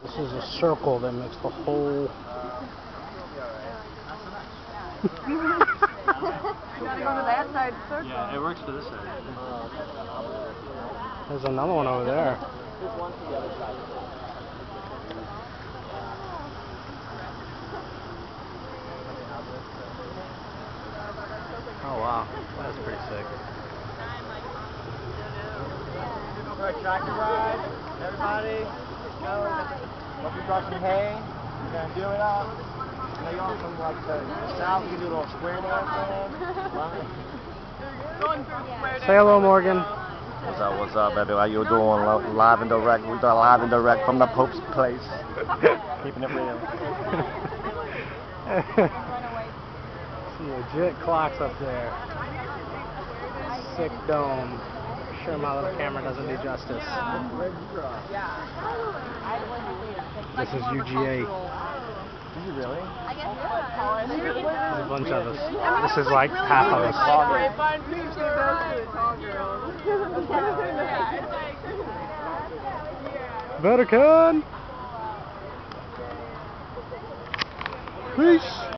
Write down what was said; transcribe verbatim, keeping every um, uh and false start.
This is a circle that makes the whole... You gotta go to that side circle. Yeah, it works for this side. There's another one over there. There's one for the other side. Oh wow, that's pretty sick. For a tractor ride, everybody, go. Hope you brought some hay. We're gonna do it up. You know, you're from like the south, you do a little square dance thing. Going through square Say hello, Morgan. What's up, what's up, baby? How you doing? Live and direct. We got live and direct from the Pope's place. Keeping it real. Some legit clocks up there. Sick dome. Sure my little camera doesn't do justice. This is U G A. Did you really? I guess yeah. There's a bunch of us. This is like half of us. Vatican! Peace!